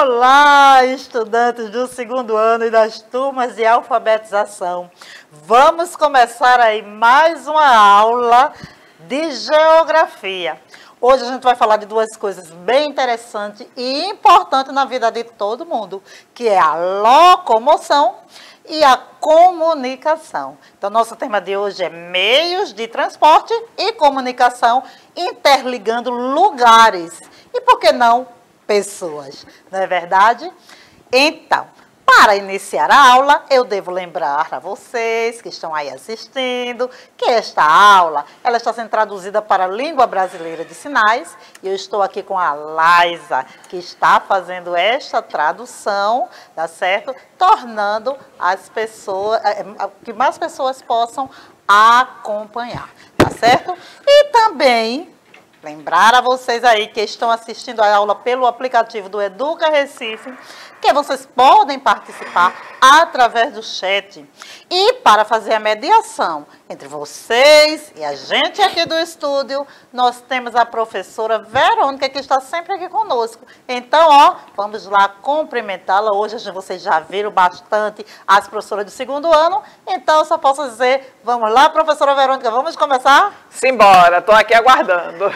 Olá, estudantes do segundo ano e das turmas de alfabetização. Vamos começar aí mais uma aula de geografia. Hoje a gente vai falar de duas coisas bem interessantes e importantes na vida de todo mundo, que é a locomoção e a comunicação. Então, nosso tema de hoje é meios de transporte e comunicação interligando lugares. E por que não pessoas? Não é verdade? Então, para iniciar a aula, eu devo lembrar a vocês que estão aí assistindo que esta aula, ela está sendo traduzida para a língua brasileira de sinais e eu estou aqui com a Laisa, que está fazendo esta tradução, tá certo? Tornando as pessoas, que mais pessoas possam acompanhar, tá certo? E também lembrar a vocês aí que estão assistindo a aula pelo aplicativo do Educa Recife, que vocês podem participar através do chat. E para fazer a mediação entre vocês e a gente aqui do estúdio, nós temos a professora Verônica, que está sempre aqui conosco. Então, ó, vamos lá cumprimentá-la. Hoje vocês já viram bastante as professoras do segundo ano, então eu só posso dizer, vamos lá, professora Verônica, vamos começar? Simbora, estou aqui aguardando.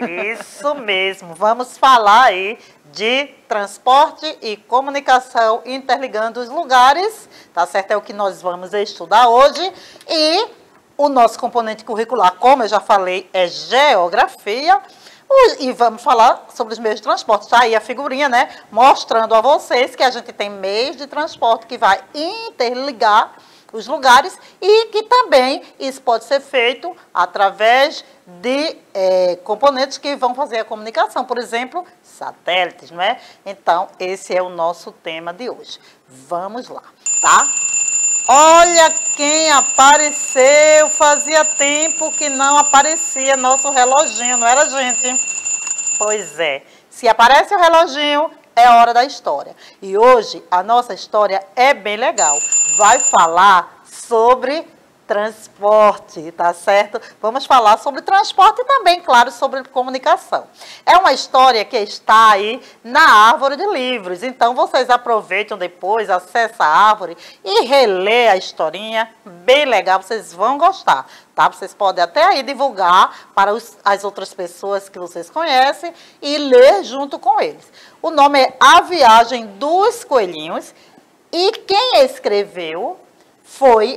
Isso mesmo, vamos falar aí de transporte e comunicação interligando os lugares, tá certo? É o que nós vamos estudar hoje. E o nosso componente curricular, como eu já falei, é geografia. E vamos falar sobre os meios de transporte. Tá aí a figurinha, né? Mostrando a vocês que a gente tem meios de transporte que vai interligar os lugares e que também isso pode ser feito através de componentes que vão fazer a comunicação, por exemplo, satélites, não é? Então, esse é o nosso tema de hoje. Vamos lá, tá? Olha quem apareceu, fazia tempo que não aparecia nosso reloginho, não era, gente? Pois é, se aparece o reloginho, é hora da história. E hoje a nossa história é bem legal. Vai falar sobre transporte, tá certo? Vamos falar sobre transporte e também, claro, sobre comunicação. É uma história que está aí na árvore de livros. Então, vocês aproveitam depois, acessem a árvore e relê a historinha. Bem legal, vocês vão gostar, tá? Vocês podem até aí divulgar para as outras pessoas que vocês conhecem e ler junto com eles. O nome é A Viagem dos Coelhinhos e quem escreveu foi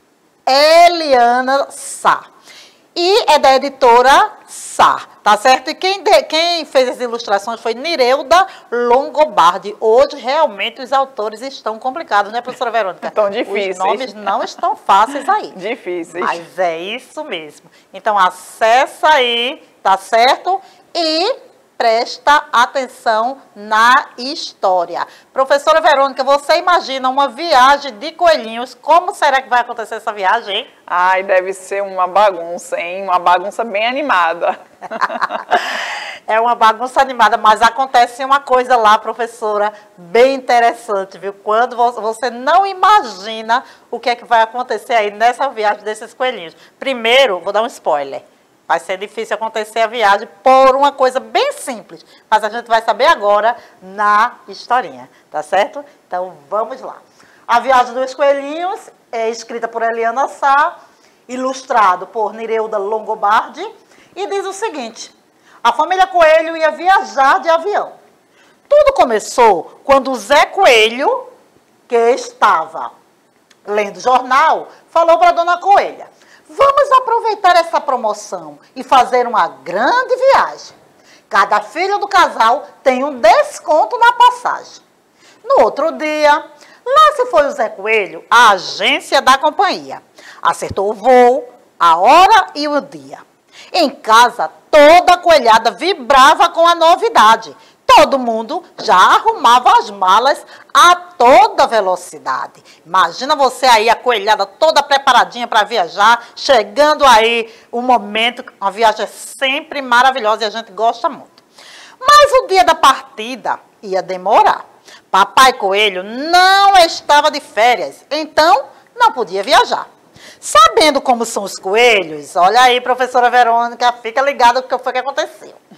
Eliana Sá. E é da editora Sá, tá certo? E quem fez as ilustrações foi Nireuda Longobardi. Hoje, realmente, os autores estão complicados, né, professora Verônica? Estão difíceis. Os nomes não estão fáceis aí. Difíceis. Mas é isso mesmo. Então, acessa aí, tá certo? E presta atenção na história. Professora Verônica, você imagina uma viagem de coelhinhos, como será que vai acontecer essa viagem, hein? Ai, deve ser uma bagunça, hein? Uma bagunça bem animada. É uma bagunça animada, mas acontece uma coisa lá, professora, bem interessante, viu? Quando você não imagina o que é que vai acontecer aí nessa viagem desses coelhinhos. Primeiro, vou dar um spoiler. Vai ser difícil acontecer a viagem por uma coisa bem simples. Mas a gente vai saber agora na historinha, tá certo? Então, vamos lá. A Viagem dos Coelhinhos é escrita por Eliana Sá, ilustrado por Nireuda Longobardi, e diz o seguinte: a família Coelho ia viajar de avião. Tudo começou quando o Zé Coelho, que estava lendo jornal, falou para a Dona Coelha: vamos aproveitar essa promoção e fazer uma grande viagem. Cada filho do casal tem um desconto na passagem. No outro dia, lá se foi o Zé Coelho, a agência da companhia. Acertou o voo, a hora e o dia. Em casa, toda a coelhada vibrava com a novidade. Todo mundo já arrumava as malas a toda velocidade. Imagina você aí, a coelhada toda preparadinha para viajar, chegando aí o momento, uma viagem é sempre maravilhosa e a gente gosta muito. Mas o dia da partida ia demorar. Papai Coelho não estava de férias, então não podia viajar. Sabendo como são os coelhos, olha aí, professora Verônica, fica ligada o que foi que aconteceu.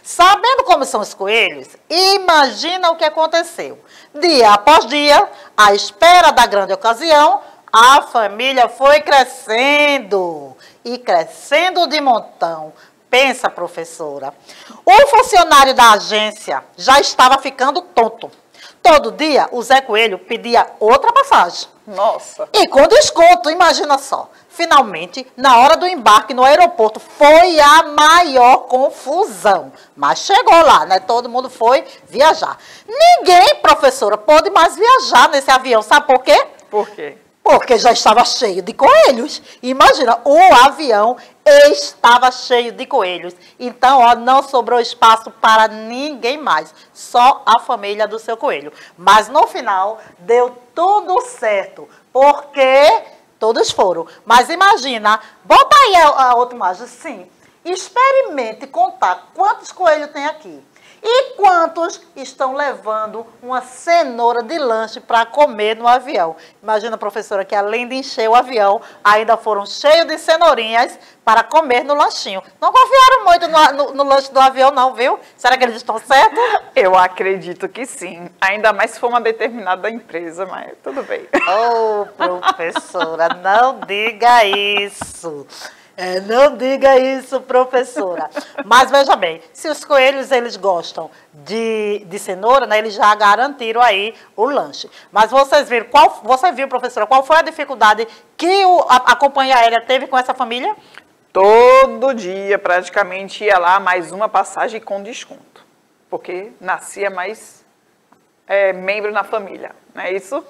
Sabendo como são os coelhos, imagina o que aconteceu. Dia após dia, à espera da grande ocasião, a família foi crescendo e crescendo de montão. Pensa, professora, o funcionário da agência já estava ficando tonto. Todo dia, o Zé Coelho pedia outra passagem. Nossa. E com desconto, imagina só. Finalmente, na hora do embarque no aeroporto, foi a maior confusão. Mas chegou lá, né? Todo mundo foi viajar. Ninguém, professora, pôde mais viajar nesse avião. Sabe por quê? Por quê? Porque já estava cheio de coelhos. Imagina, o avião estava cheio de coelhos. Então, ó, não sobrou espaço para ninguém mais. Só a família do seu coelho. Mas no final, deu tudo certo. Porque todos foram. Mas imagina, bota aí a outra imagem, sim. Experimente contar quantos coelhos tem aqui. E quantos estão levando uma cenoura de lanche para comer no avião? Imagina, professora, que além de encher o avião, ainda foram cheios de cenourinhas para comer no lanchinho. Não confiaram muito no lanche do avião, não, viu? Será que eles estão certos? Eu acredito que sim. Ainda mais se for uma determinada empresa, mas tudo bem. Oh, professora, não diga isso. Não diga isso, professora. Mas veja bem, se os coelhos eles gostam de cenoura, né, eles já garantiram aí o lanche. Mas vocês viram, você viu, professora, qual foi a dificuldade que a companhia aérea teve com essa família? Todo dia, praticamente, ia lá mais uma passagem com desconto. Porque nascia mais membro na família, não é isso?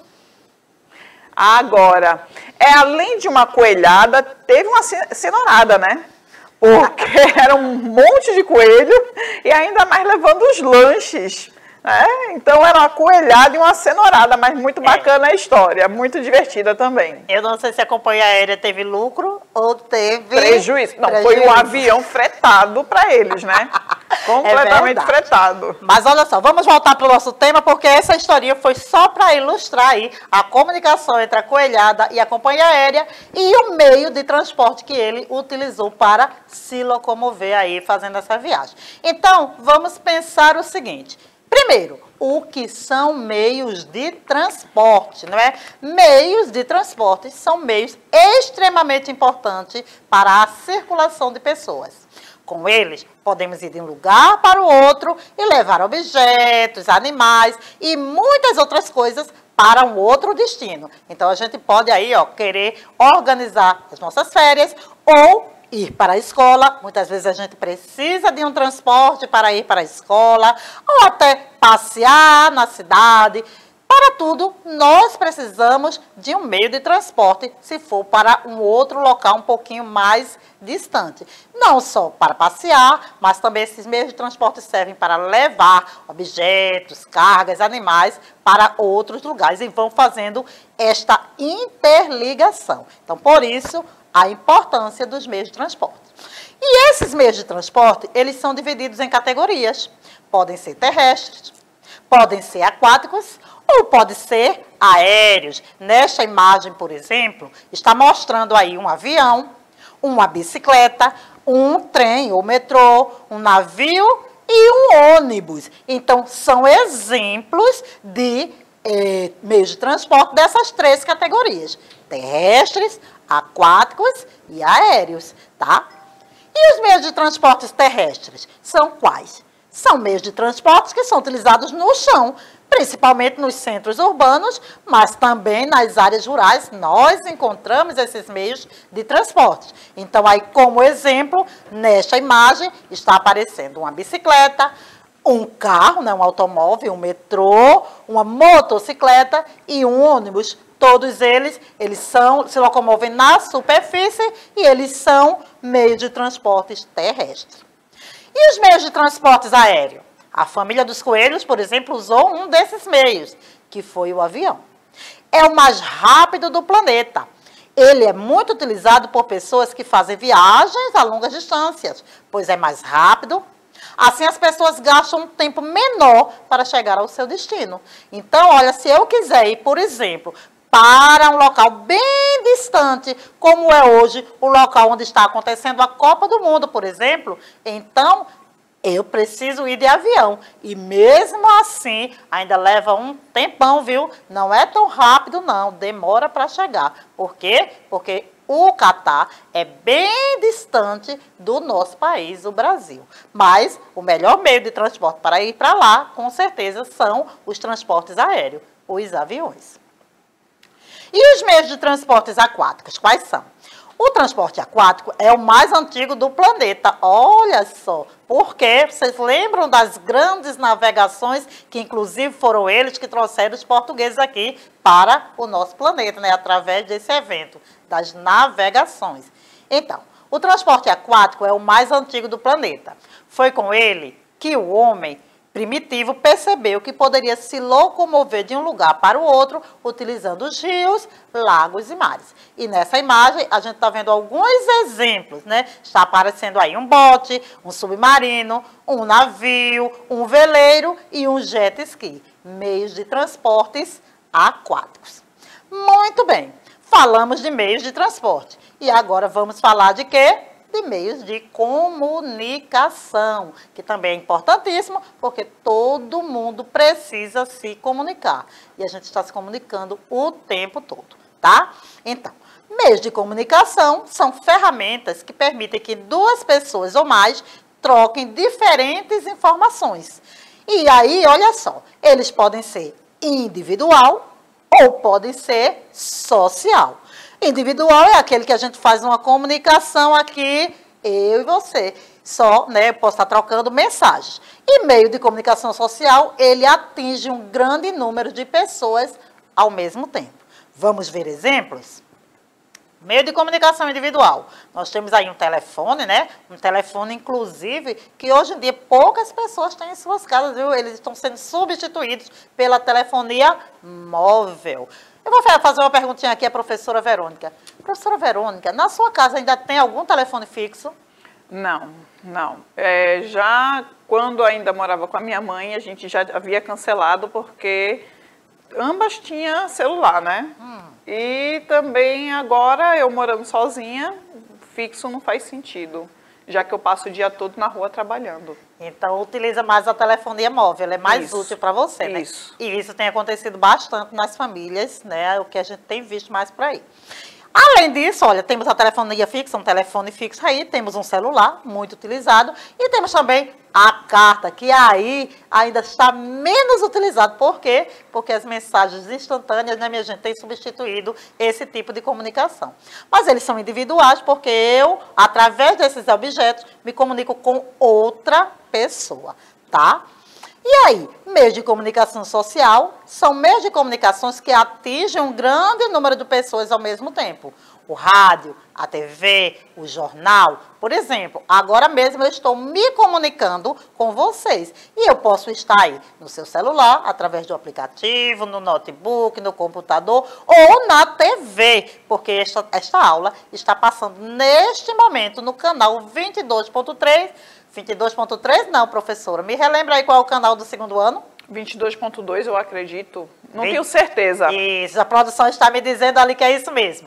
Agora, além de uma coelhada, teve uma cenourada, né? Porque era um monte de coelho e ainda mais levando os lanches. Né? Então, era uma coelhada e uma cenourada, mas muito bacana a história, muito divertida também. Eu não sei se a companhia aérea teve lucro ou teve... Prejuízo. Não, foi um avião fretado para eles, né? Completamente fretado. Mas olha só, vamos voltar para o nosso tema, porque essa historinha foi só para ilustrar aí a comunicação entre a coelhada e a companhia aérea e o meio de transporte que ele utilizou para se locomover aí fazendo essa viagem. Então, vamos pensar o seguinte. Primeiro, o que são meios de transporte, não é? Meios de transporte são meios extremamente importantes para a circulação de pessoas. Com eles, podemos ir de um lugar para o outro e levar objetos, animais e muitas outras coisas para um outro destino. Então, a gente pode aí, ó, querer organizar as nossas férias ou ir para a escola. Muitas vezes a gente precisa de um transporte para ir para a escola ou até passear na cidade. Para tudo, nós precisamos de um meio de transporte, se for para um outro local um pouquinho mais distante. Não só para passear, mas também esses meios de transporte servem para levar objetos, cargas, animais para outros lugares e vão fazendo esta interligação. Então, por isso, a importância dos meios de transporte. E esses meios de transporte, eles são divididos em categorias. Podem ser terrestres, podem ser aquáticos ou podem ser aéreos. Nesta imagem, por exemplo, está mostrando aí um avião, uma bicicleta, um trem ou metrô, um navio e um ônibus. Então, são exemplos de meios de transporte dessas três categorias: terrestres, aquáticos e aéreos, tá? E os meios de transportes terrestres são quais? São meios de transportes que são utilizados no chão, principalmente nos centros urbanos, mas também nas áreas rurais nós encontramos esses meios de transporte. Então, aí como exemplo, nesta imagem está aparecendo uma bicicleta, um carro, né, um automóvel, um metrô, uma motocicleta e um ônibus. Todos eles se locomovem na superfície e eles são meios de transportes terrestres. E os meios de transportes aéreos? A família dos coelhos, por exemplo, usou um desses meios, que foi o avião. É o mais rápido do planeta. Ele é muito utilizado por pessoas que fazem viagens a longas distâncias, pois é mais rápido. Assim, as pessoas gastam um tempo menor para chegar ao seu destino. Então, olha, se eu quiser ir, por exemplo, para um local bem distante, como é hoje o local onde está acontecendo a Copa do Mundo, por exemplo, então Eu preciso ir de avião. E mesmo assim, ainda leva um tempão, viu? Não é tão rápido, não. Demora para chegar. Por quê? Porque o Catar é bem distante do nosso país, o Brasil. Mas o melhor meio de transporte para ir para lá, com certeza, são os transportes aéreos, os aviões. E os meios de transportes aquáticos, quais são? O transporte aquático é o mais antigo do planeta, olha só, porque vocês lembram das grandes navegações, que inclusive foram eles que trouxeram os portugueses aqui para o nosso planeta, né, através desse evento, das navegações. Então, o transporte aquático é o mais antigo do planeta. Foi com ele que o homem primitivo percebeu que poderia se locomover de um lugar para o outro utilizando os rios, lagos e mares. E nessa imagem a gente está vendo alguns exemplos, né? Está aparecendo aí um bote, um submarino, um navio, um veleiro e um jet ski, meios de transportes aquáticos. Muito bem, falamos de meios de transporte. E agora vamos falar de quê? De meios de comunicação, que também é importantíssimo, porque todo mundo precisa se comunicar. E a gente está se comunicando o tempo todo, tá? Então, meios de comunicação são ferramentas que permitem que duas pessoas ou mais troquem diferentes informações. E aí, olha só, eles podem ser individual ou podem ser social. Individual é aquele que a gente faz uma comunicação aqui, eu e você. Só, né, eu posso estar trocando mensagens. E meio de comunicação social, ele atinge um grande número de pessoas ao mesmo tempo. Vamos ver exemplos? Meio de comunicação individual. Nós temos aí um telefone, né? Um telefone, inclusive, que hoje em dia poucas pessoas têm em suas casas, viu? Eles estão sendo substituídos pela telefonia móvel. Eu vou fazer uma perguntinha aqui à professora Verônica. Professora Verônica, na sua casa ainda tem algum telefone fixo? Não, não. Já quando ainda morava com a minha mãe, a gente já havia cancelado porque ambas tinham celular, né? E também agora, eu morando sozinha, fixo não faz sentido, já que eu passo o dia todo na rua trabalhando. Então, utiliza mais a telefonia móvel, ela é mais útil para você, né? Isso. E isso tem acontecido bastante nas famílias, né? O que a gente tem visto mais por aí. Além disso, olha, temos a telefonia fixa, um telefone fixo aí, temos um celular muito utilizado e temos também a carta, que aí ainda está menos utilizado. Por quê? Porque as mensagens instantâneas, né, minha gente, têm substituído esse tipo de comunicação. Mas eles são individuais porque eu, através desses objetos, me comunico com outra pessoa, tá? E aí, meios de comunicação social são meios de comunicações que atingem um grande número de pessoas ao mesmo tempo. O rádio, a TV, o jornal. Por exemplo, agora mesmo eu estou me comunicando com vocês. E eu posso estar aí no seu celular, através do aplicativo, no notebook, no computador ou na TV. Porque esta aula está passando neste momento no canal 22.3. 22.3 não, professora. Me relembra aí qual é o canal do segundo ano? 22.2, eu acredito. Não tenho certeza. Isso, a produção está me dizendo ali que é isso mesmo.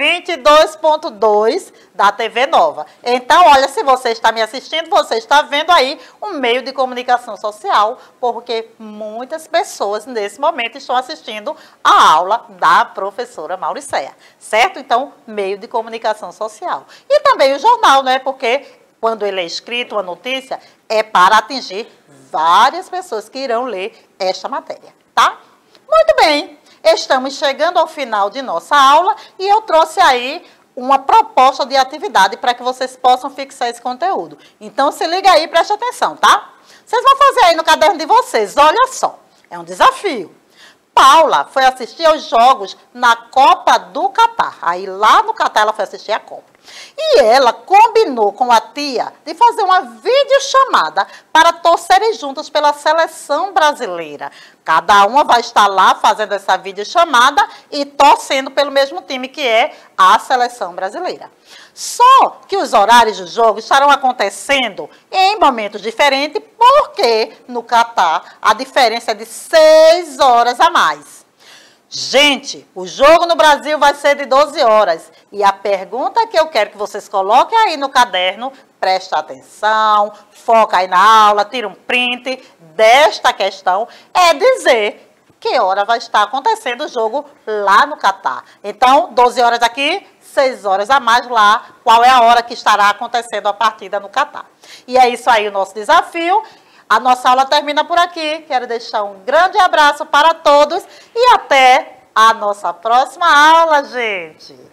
22.2 da TV Nova. Então, olha, se você está me assistindo, você está vendo aí um meio de comunicação social, porque muitas pessoas nesse momento estão assistindo a aula da professora Mauricéia, certo? Então, meio de comunicação social. E também o jornal, né? Porque quando ele é escrito, uma notícia, é para atingir várias pessoas que irão ler esta matéria, tá? Muito bem, estamos chegando ao final de nossa aula e eu trouxe aí uma proposta de atividade para que vocês possam fixar esse conteúdo. Então, se liga aí e preste atenção, tá? Vocês vão fazer aí no caderno de vocês, olha só, é um desafio. Paula foi assistir aos jogos na Copa do Catar. Aí lá no Catar ela foi assistir a Copa. E ela combinou com a tia de fazer uma videochamada para torcerem juntas pela seleção brasileira. Cada uma vai estar lá fazendo essa videochamada e torcendo pelo mesmo time, que é a seleção brasileira. Só que os horários do jogo estarão acontecendo em momentos diferentes, porque no Catar a diferença é de 6 horas a mais. Gente, o jogo no Brasil vai ser de 12 horas. E a pergunta que eu quero que vocês coloquem aí no caderno, presta atenção, foca aí na aula, tira um print desta questão, é dizer que hora vai estar acontecendo o jogo lá no Catar. Então, 12 horas aqui, 6 horas a mais lá, qual é a hora que estará acontecendo a partida no Catar. E é isso aí o nosso desafio. A nossa aula termina por aqui. Quero deixar um grande abraço para todos e até a nossa próxima aula, gente.